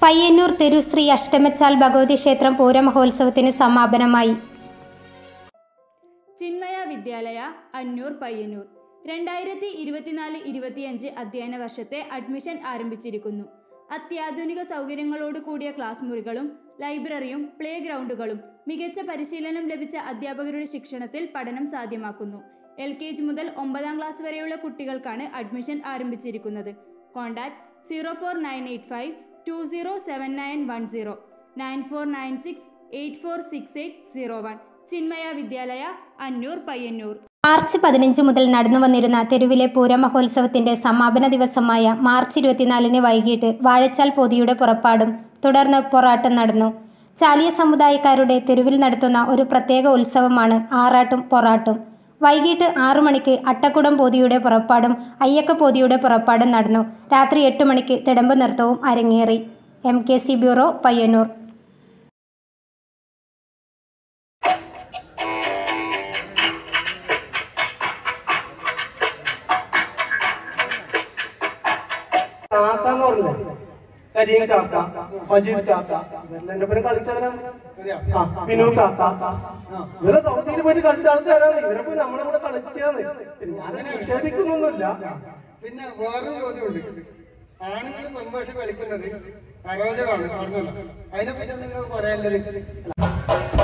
പയ്യന്നൂർ തിരുശ്രീ അഷ്ടമച്ചാൽ ഭഗവതി ക്ഷേത്രം പൂരമഹോത്സവത്തിന് സമാപനമായി. ചിന്മയ വിദ്യാലയ അന്നൂർ പയ്യന്നൂർ 2024-25 അധ്യയന വർഷത്തെ അഡ്മിഷൻ ആരംഭിച്ചിരിക്കുന്നു. അത്യാധുനിക സൗകര്യങ്ങളോട് കൂടിയ ക്ലാസ് മുറികളും ലൈബ്രറിയും പ്ലേ ഗ്രൗണ്ടുകളും മികച്ച പരിശീലനം ലഭിച്ച അധ്യാപകരുടെ ശിക്ഷണത്തിൽ പഠനം സാധ്യമാക്കുന്നു. LKG മുതൽ 9ാം ക്ലാസ് വരെയുള്ള കുട്ടികൾക്കാണ് അഡ്മിഷൻ ആരംഭിച്ചിരിക്കുന്നത്. കോൺടാക്ട് 04952079110 9496846801. ചിന്മയ വിദ്യാലയ അന്നൂർ പയ്യന്നൂർ. മാർച്ച് 15 മുതൽ നടന്നു വന്നിരുന്ന തെരുവിലെ പൂരമഹോത്സവത്തിന്റെ സമാപന ദിവസമായ മാർച്ച് 24 വൈകിട്ട് വാഴച്ചാൽ പോതിയുടെ പുറപ്പാടും തുടർന്ന് പൊറാട്ടും നടന്നു. ചാലിയ സമുദായക്കാരുടെ തെരുവിൽ നടത്തുന്ന ഒരു പ്രത്യേക ഉത്സവമാണ് ആറാട്ടും പൊറാട്ടും. വൈകിട്ട് 6 മണിക്ക് അട്ടക്കുടം പോതിയുടെ പുറപ്പാടും അയ്യക്ക പോതിയുടെ പുറപ്പാടും നടന്നു. രാത്രി 8 മണിക്ക് തിടമ്പ് നൃത്തവും അരങ്ങേറി. MKC bureau, Payyanur. കരീം കാക്ക, മജീദ് കാക്ക, ഇവരുടെ പേര് കളിച്ചവരാണ്. വിനു കാക്ക, ഇവരെ സൗദിയിൽ പോയിട്ട് കളിച്ച ആൾക്കാരാണ്. ഇവരെ പോയി നമ്മുടെ കൂടെ കളിച്ചാന്ന് ഞാൻ നിഷേധിക്കുന്നൊന്നുമില്ല. പിന്നെ വേറൊരു ചോദ്യമുണ്ട്. ആണുങ്ങൾ പെൺഭാഷ കളിക്കുന്നത് അരോചകമാണ് പറഞ്ഞത്. അതിനെപ്പറ്റി നിങ്ങൾ പറയാനുള്ളത്?